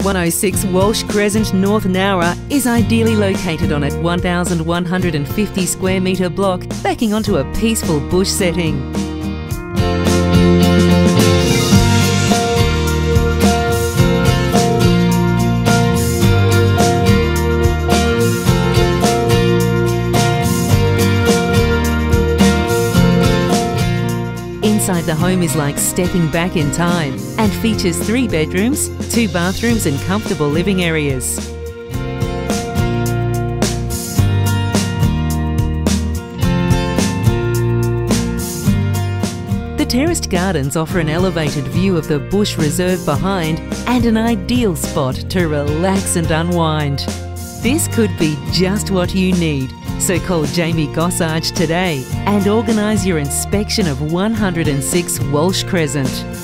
106 Walsh Crescent, North Nowra is ideally located on a 1,150 square metre block backing onto a peaceful bush setting. Inside the home is like stepping back in time and features 3 bedrooms, 2 bathrooms and comfortable living areas. The terraced gardens offer an elevated view of the bush reserve behind and an ideal spot to relax and unwind. This could be just what you need. So call Jamie Gossage today and organise your inspection of 106 Walsh Crescent.